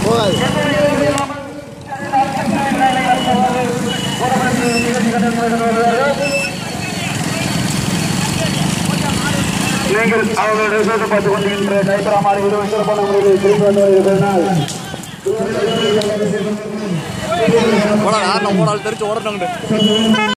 நீங்கள் அவர்களுடைய விசேஷம் பார்த்துக் கொண்டிருக்கின்ற கைப்பராமாறு மிகவும் சிறப்பான முறையில் திரும்பி வந்து வருகிறதனால் தெரிச்சு ஓடணும்.